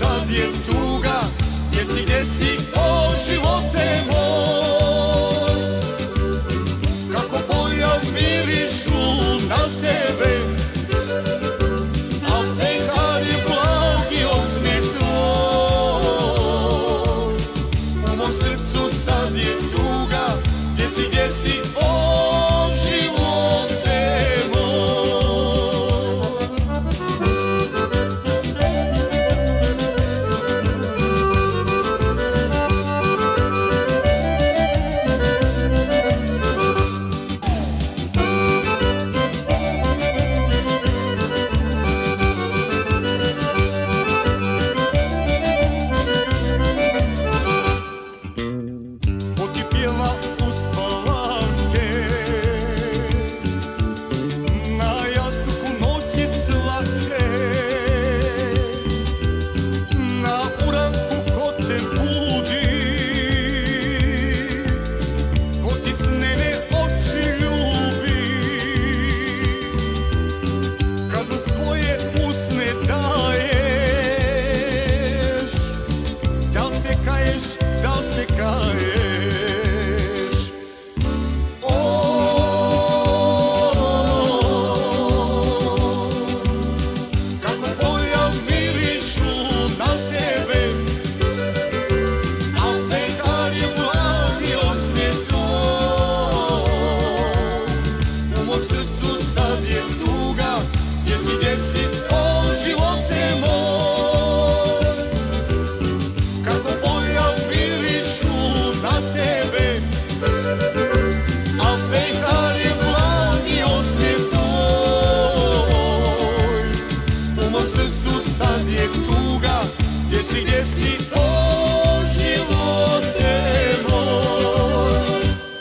sad je tuga. Gdje si, o živote moj. Kako polja mirišu na tebe, a pehar je blagi osmijeh tvoj. U mom srcu sad je tuga. Gdje si, o živote moj. Da se kaješ, kako polja mirišu na tebe, a pehar je blagi osmijeh tvoj. U mom srcu sad je tuga. Gdje si, o živote moj. Sad je tuga. Gdje si, o živote moj.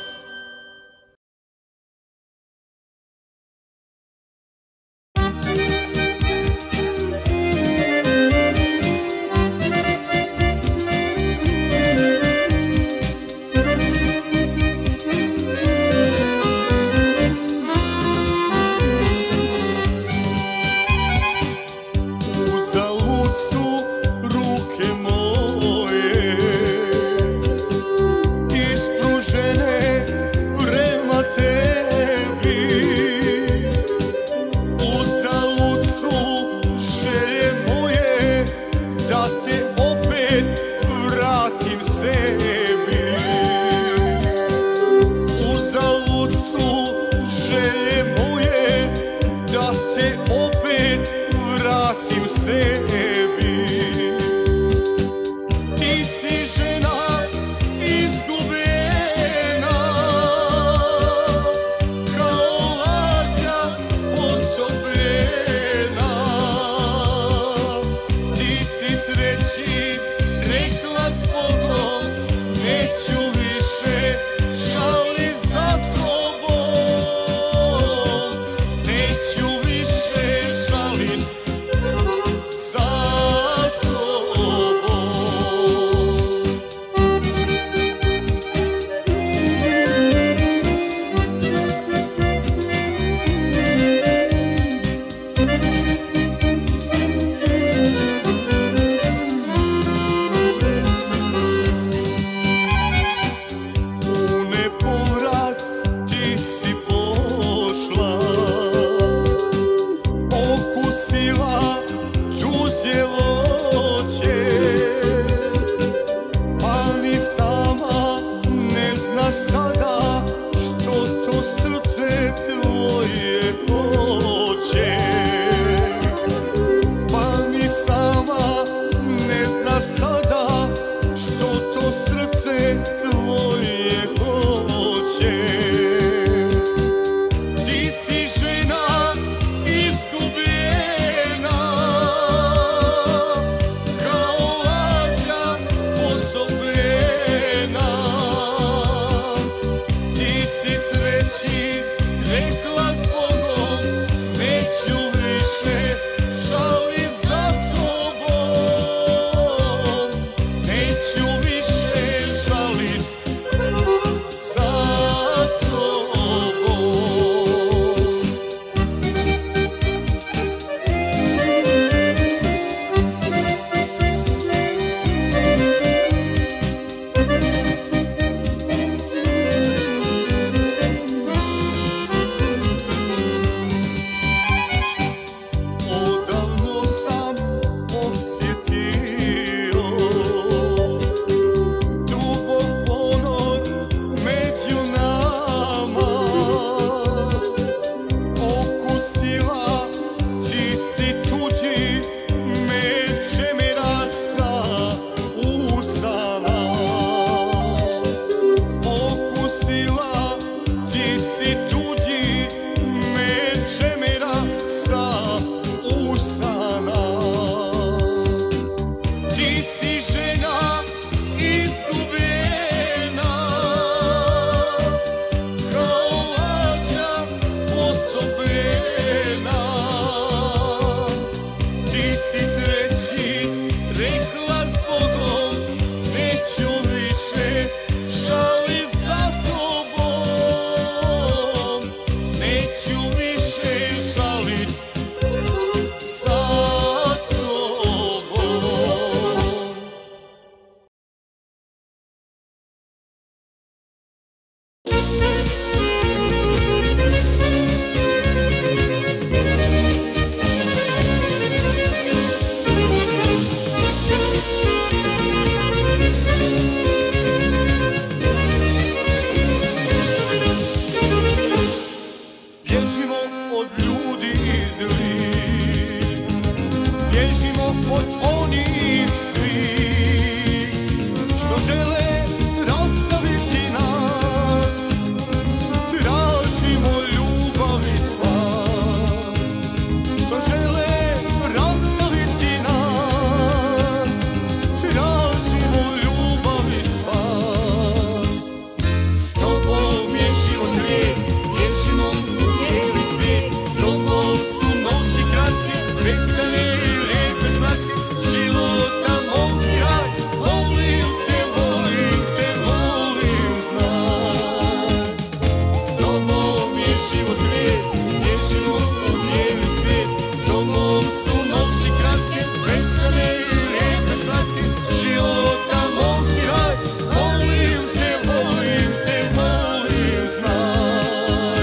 Ti si žena izgubljena, kao lađa potopljena. Ti si sreći rekla zbogom, neću više žali za tobom, neću više žalim za sada što to srce tvoje hoće, pa ni sama ne znaš sada što to srce tvoje hoće. Ti si žena izgubljena, kao lađa potopljena. Ti si sreći rekla zbogom, neću više žalit za tobom, neću više žena izgubljena, kao lađa potopljena. Ti si sreći rekla zbogom, neću više žalit za tobom, neću više žalit za bježimo od ljudi zlih, bježimo od onih svih što žele rastaviti nas. Tražimo ljubav i spas, što žele rastaviti nas. Tražimo ljubav i spas. S tobom je život lijep, bježimo u bijeli svijet. S tobom su noći kratke, vesele i lijepe slatke. Života mog si raj, volim te, znaj. S tobom je život lijep, bježimo u bijeli svijet. S tobom su noći kratke, vesele i lijepe slatke. Života mog si raj, volim te, znaj.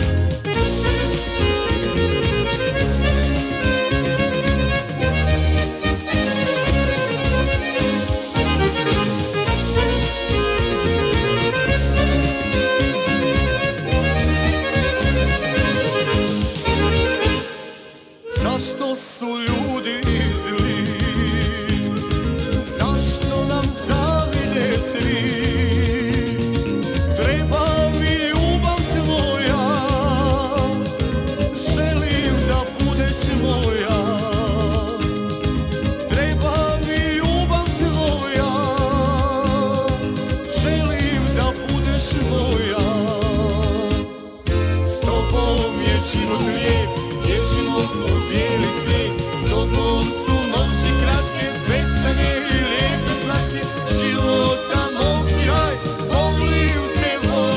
Zašto su ljudi zli? Zašto nam zavide svi? Treba mi ljubav tvoja, želim da budeš moja. Treba mi ljubav tvoja, želim da budeš moja. S tobom je život lijep, bježimo u bijeli svijet. S tobom su noći kratke, vesele i lijepe slatke. Života mog si raj, volim te,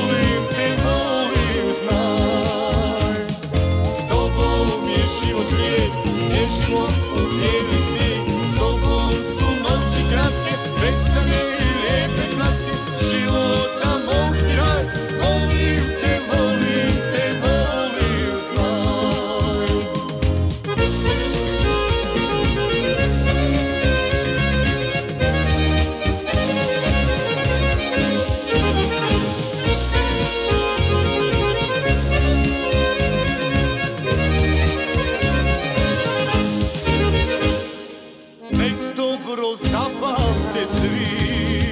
znaj. S tobom je život lijep, bježimo u bijeli svijet. S tobom su noći kratke, vesele i lijepe slatke. Života mog si raj, volim te, znaj. Nek dobro zapamte svi,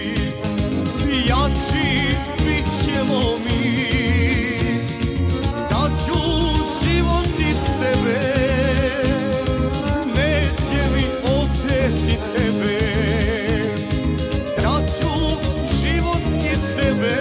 jači bit ćemo mi. Daću život iz sebe, neće mi oteti tebe. Daću život iz sebe,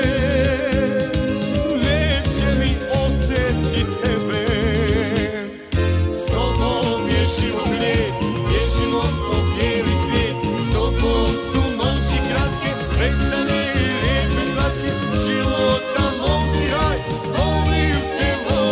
neće mi oteti tebe. S tobom je život lijep, bježimo u bijeli svijet. S tobom su noći kratke, vesele i lijepe slatke. Života mog si raj, volim te,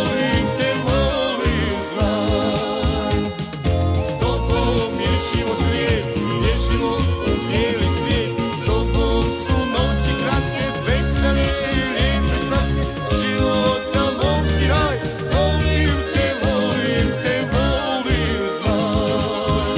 znaj. S tobom je život lijep, bježimo u bijeli svijet. S tobom su noći kratke, vesele i lijepe slatke. Života mog si raj, volim te, znaj.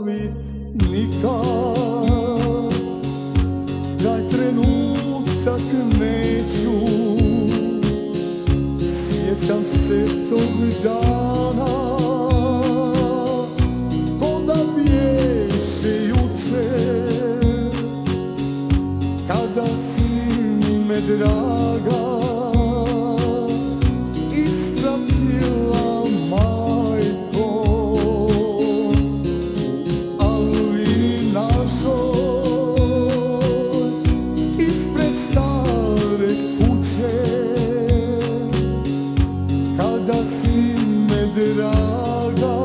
zaboravit nikad taj trenutak neću, sjećam se tog dana, ko da biješe juče, kada si me draga ispratila majko, ali našoj ispred stare kuće, kada si me draga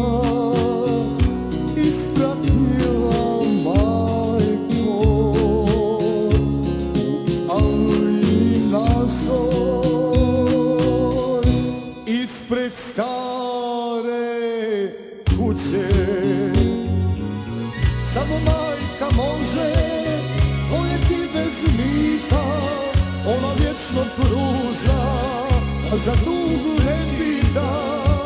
ispratila majko, ali našoj ispred stare kuće. Samo majka može voljeti bez mita, ona vječno pruža, a za dug ne pita.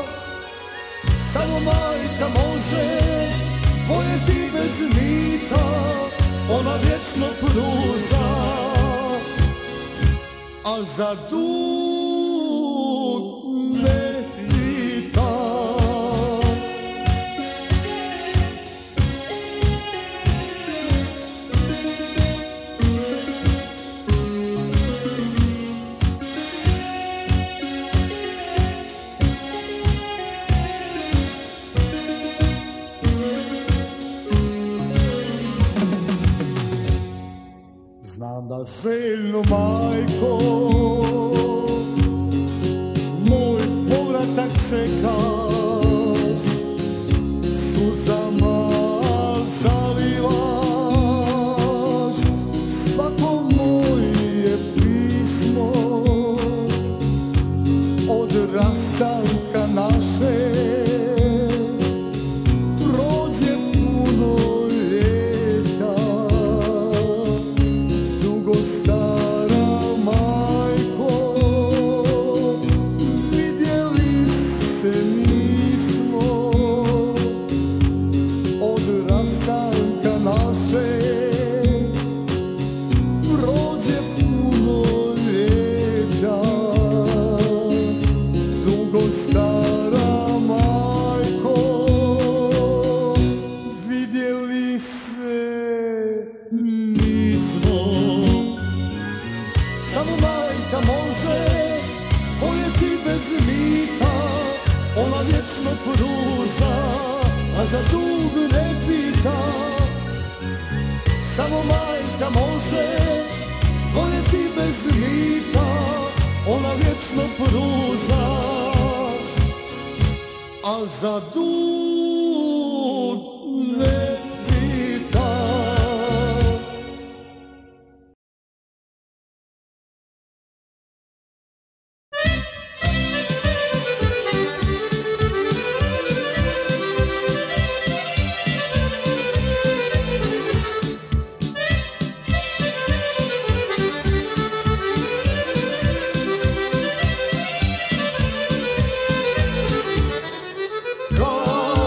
Samo majka može voljeti bez mita, ona vječno pruža, a za dug ne pita. Znam da željno, majko, moj povratak čekaš, suzama zalivaš svako moje pismo od rastanka naše. Prođe puno ljeta, dugo stara majko, vidjeli se nismo od rastanka naše. Prođe puno ljeta, dugo stara majko, vidjeli se nismo. Samo majka može voljeti bez mita, ona vječno pruža, a za dug ne pita. Samo majka može voljeti bez mita, ona vječno pruža, a za dug ne pita. Ko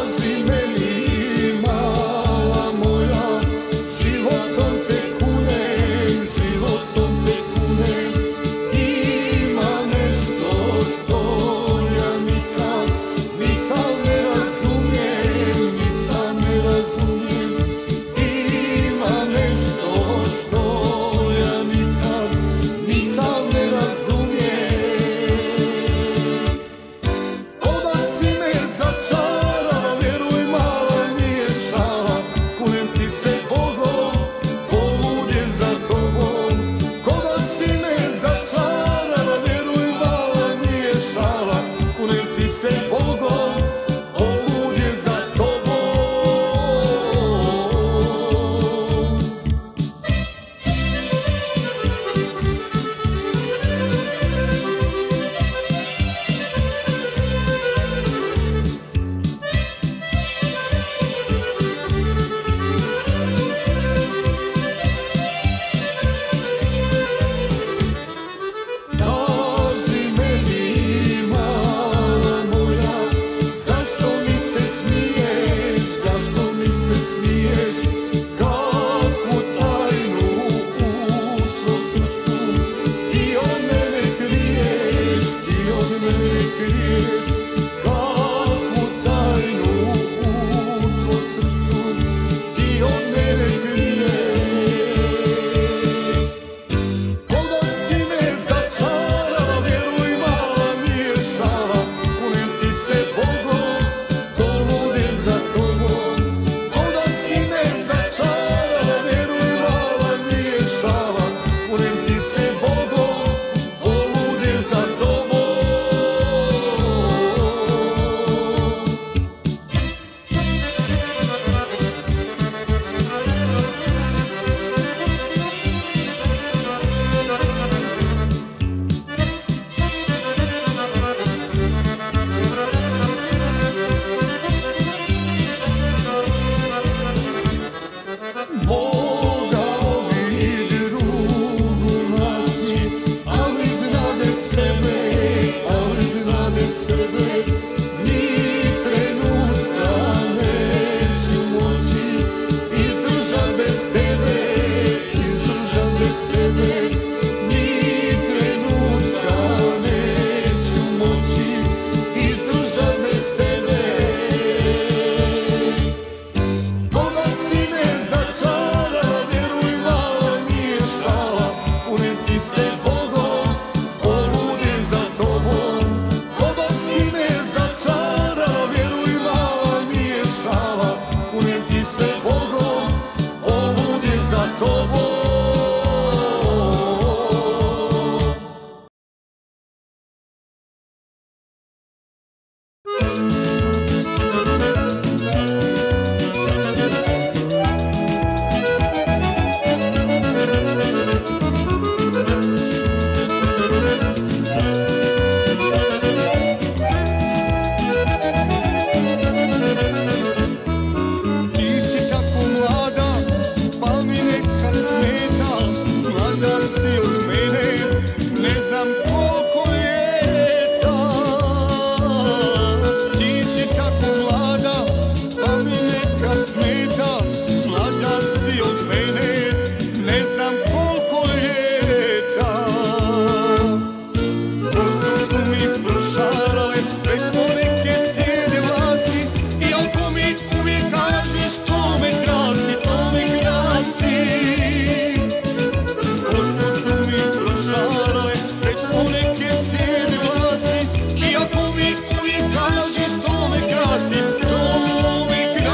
ni trenutka neću moći izdržat bez tebe. Koga si me začarala, vjeruj mala nije šala, kunem ti se Bogom, poludim za tobom. Koga si me začarala, vjeruj mala nije šala, kunem ti se Bogom, poludim za tobom. Ti si tako mlada, pa mi nekad smeta, mlađa si od mene, ne znam koliko ljeta. Ti si tako mlada, pa mi nekad smeta, mlađa si od mene, ne znam koliko ljeta. Kosu su mi prošarale, već poneke sjede vlasi, iako mi uvijek kažeš to me krasi, to me krasi. Kosu su mi prošarale, već poneke sjede vlasi, iako mi uvijek kažeš to me krasi, to me krasi.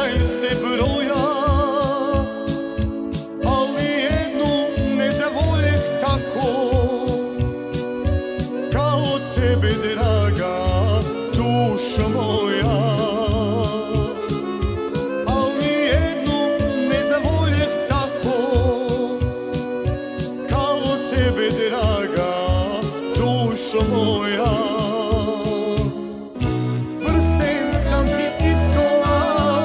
znaj se broja, ali jednu ne zavoljeh tako, kao tebe draga dušo moja. Ali jednu ne zavoljeh tako, kao tebe draga dušo moja. Prsten sam ti iskolao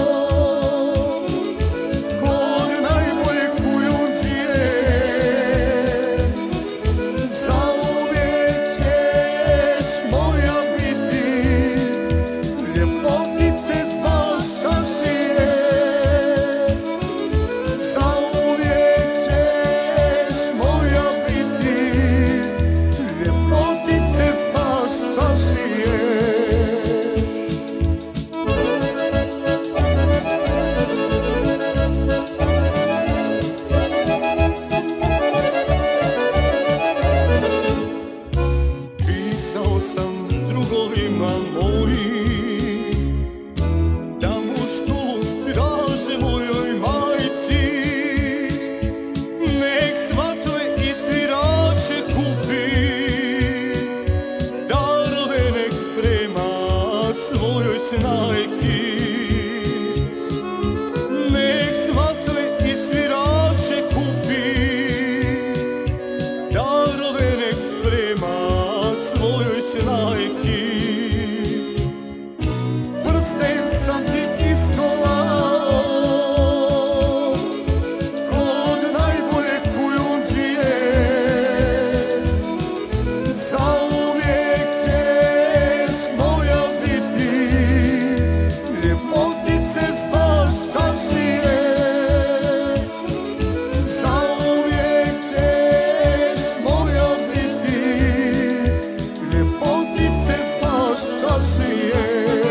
kod najbolje kujundžije, zauvijek ćeš moja biti, ljepotice s baš čaršije. Zauvijek ćeš moja biti, ljepotice s baš čaršije. Pisao sam drugovima mojim da mušku traže mojoj majci, nek svatove i svirače kupi, darove nek sprema svojoj snajki. Nek svatove i svirače kupi, darove nek sprema svojoj snajki. Prsten sam ti iskolao kod najbolje kujundžije, zauvijek ćeš moja biti, ljepotice s baš čaršije. Zauvijek ćeš moja biti, ljepotice s baš čaršije.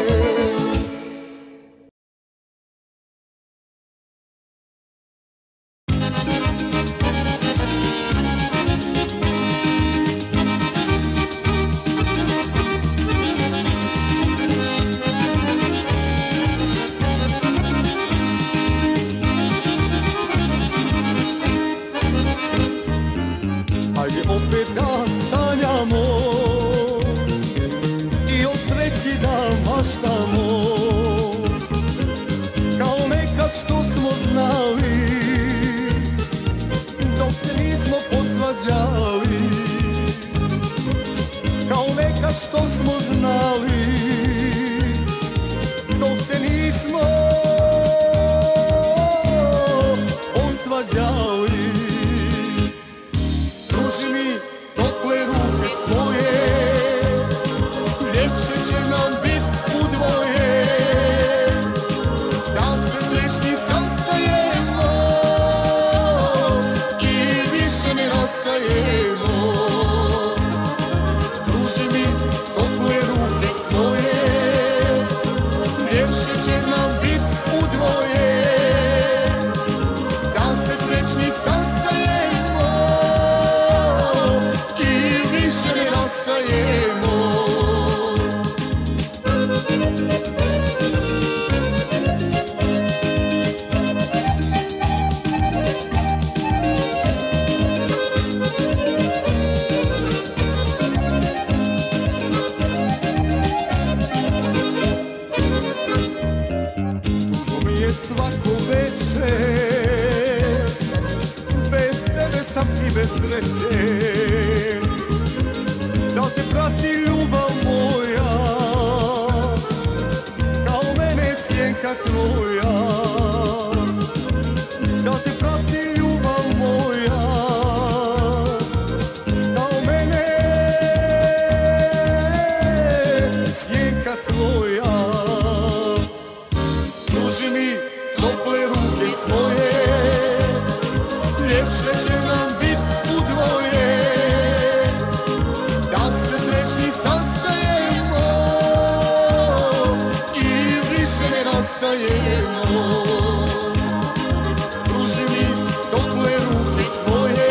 Ajde opet da sanjamo i o sreći da maštamo, kao nekad što smo znali dok se nismo posvađali. Kao nekad što smo znali dok se nismo posvađali. Pruži mi tople ruke svoje, ljepše će nam bit u dvoje, da se srećni sastajemo i više ne rastajemo. Pruži mi tople ruke svoje, ljepše će nam bit u dvoje, da se srećni sastajemo i više ne rastajemo. Tužno mi je svako večer, bez tebe sam i bez sreće, da te prati ljubav moja, kao mene sjenka tvoja. Da te prati ljubav moja, kao mene sjenka tvoja. Pruži mi tople ruke svoje, ljepše će nam bit u dvoje, da se srećni sastajemo i više ne rastajemo. Pruži mi tople ruke svoje,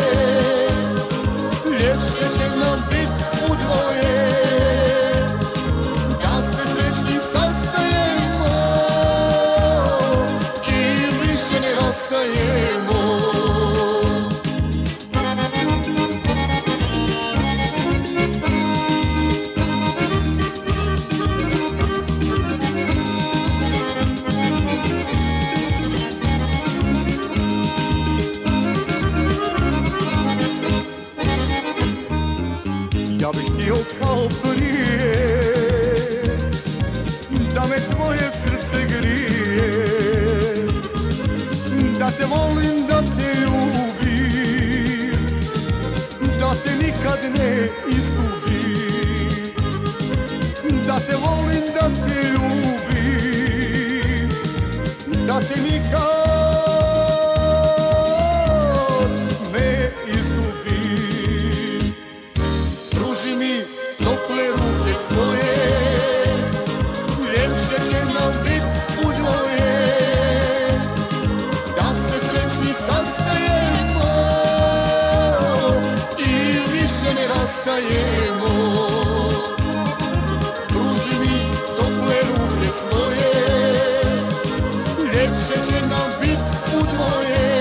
ljepše će nam bit u dvoje, da se srećni sastajemo rastajemo. Ja bih htio kao prije da me tvoje srce grije, da te volim, da te ljubim, da te nikad ne izgubim, da te volim, da te ljubim, da te nikad ne izgubim. Pruži mi tople ruke svoje, ljepše će nam bit u dvoje, da se srećni sastajemo i više ne rastajemo. Pruži mi tople ruke svoje, ljepše će nam bit u dvoje,